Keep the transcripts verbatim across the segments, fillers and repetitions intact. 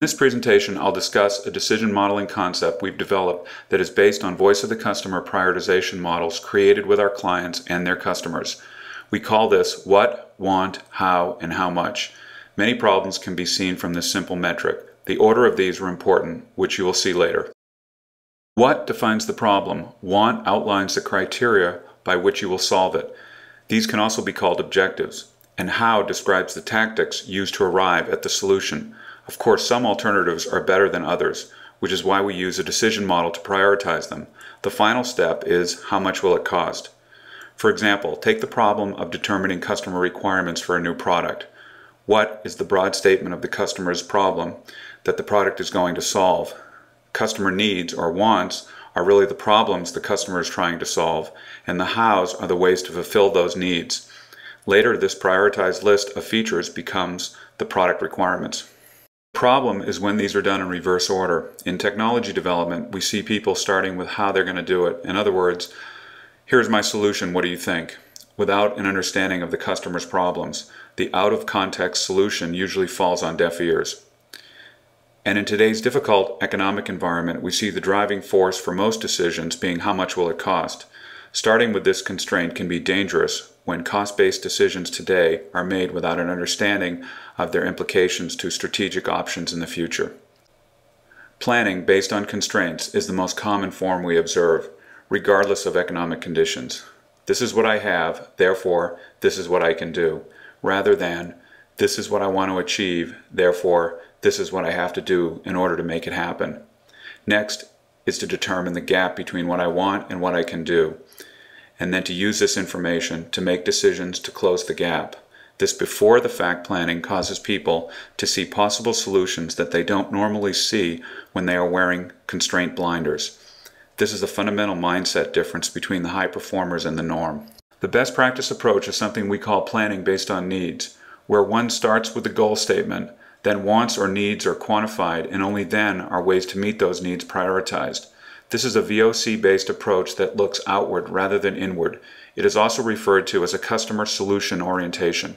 In this presentation, I'll discuss a decision modeling concept we've developed that is based on voice of the customer prioritization models created with our clients and their customers. We call this what, want, how, and how much. Many problems can be seen from this simple metric. The order of these are important, which you will see later. What defines the problem? Want outlines the criteria by which you will solve it. These can also be called objectives. And how describes the tactics used to arrive at the solution. Of course, some alternatives are better than others, which is why we use a decision model to prioritize them. The final step is how much will it cost? For example, take the problem of determining customer requirements for a new product. What is the broad statement of the customer's problem that the product is going to solve? Customer needs or wants are really the problems the customer is trying to solve, and the hows are the ways to fulfill those needs. Later, this prioritized list of features becomes the product requirements. The problem is when these are done in reverse order. In technology development, we see people starting with how they're going to do it. In other words, here's my solution, what do you think? Without an understanding of the customer's problems. The out-of-context solution usually falls on deaf ears. And in today's difficult economic environment, we see the driving force for most decisions being how much will it cost. Starting with this constraint can be dangerous when cost-based decisions today are made without an understanding of their implications to strategic options in the future. Planning based on constraints is the most common form we observe, regardless of economic conditions. This is what I have, therefore this is what I can do, rather than this is what I want to achieve, therefore this is what I have to do in order to make it happen. Next is to determine the gap between what I want and what I can do, and then to use this information to make decisions to close the gap. This before the fact planning causes people to see possible solutions that they don't normally see when they are wearing constraint blinders. This is a fundamental mindset difference between the high performers and the norm. The best practice approach is something we call planning based on needs, where one starts with the goal statement, then wants or needs are quantified, and only then are ways to meet those needs prioritized. This is a V O C-based approach that looks outward rather than inward. It is also referred to as a customer solution orientation.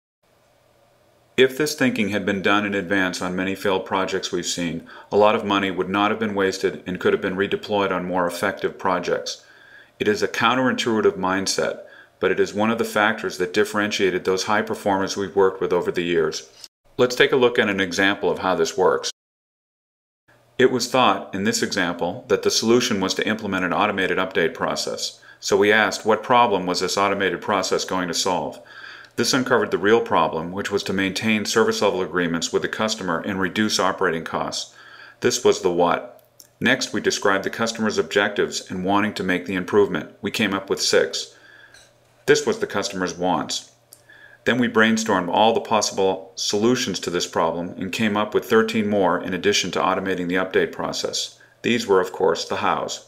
If this thinking had been done in advance on many failed projects we've seen, a lot of money would not have been wasted and could have been redeployed on more effective projects. It is a counterintuitive mindset, but it is one of the factors that differentiated those high performers we've worked with over the years. Let's take a look at an example of how this works. It was thought, in this example, that the solution was to implement an automated update process. So we asked, what problem was this automated process going to solve? This uncovered the real problem, which was to maintain service level agreements with the customer and reduce operating costs. This was the what. Next, we described the customer's objectives and wanting to make the improvement. We came up with six. This was the customer's wants. Then we brainstormed all the possible solutions to this problem and came up with thirteen more in addition to automating the update process. These were, of course, the hows.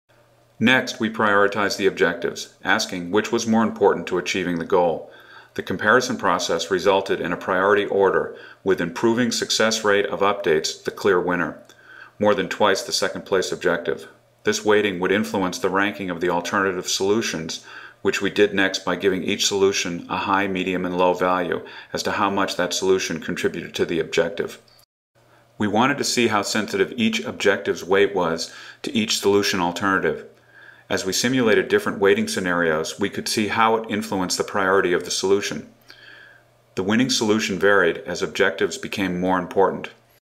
Next, we prioritized the objectives, asking which was more important to achieving the goal. The comparison process resulted in a priority order, with improving success rate of updates the clear winner, more than twice the second place objective. This weighting would influence the ranking of the alternative solutions, which we did next by giving each solution a high, medium, and low value as to how much that solution contributed to the objective. We wanted to see how sensitive each objective's weight was to each solution alternative. As we simulated different weighting scenarios, we could see how it influenced the priority of the solution. The winning solution varied as objectives became more important.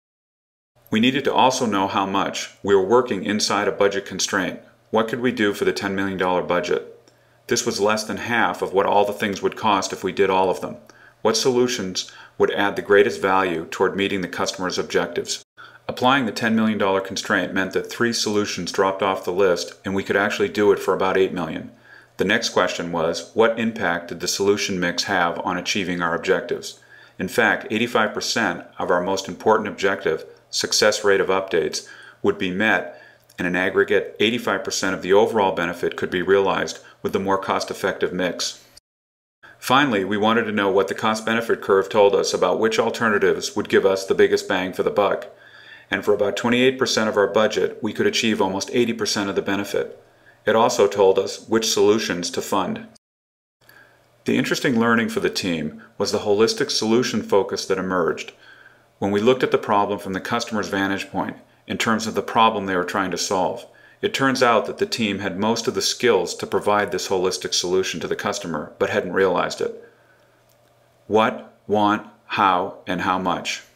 We needed to also know how much. We were working inside a budget constraint. What could we do for the ten million dollar budget? This was less than half of what all the things would cost if we did all of them. What solutions would add the greatest value toward meeting the customer's objectives? Applying the ten million dollar constraint meant that three solutions dropped off the list and we could actually do it for about eight million dollars. The next question was, what impact did the solution mix have on achieving our objectives? In fact, eighty-five percent of our most important objective, success rate of updates, would be met, and an aggregate eighty-five percent of the overall benefit could be realized with the more cost-effective mix. Finally, we wanted to know what the cost-benefit curve told us about which alternatives would give us the biggest bang for the buck. And for about twenty-eight percent of our budget, we could achieve almost eighty percent of the benefit. It also told us which solutions to fund. The interesting learning for the team was the holistic solution focus that emerged. When we looked at the problem from the customer's vantage point, in terms of the problem they were trying to solve, it turns out that the team had most of the skills to provide this holistic solution to the customer, but hadn't realized it. What, want, how, and how much.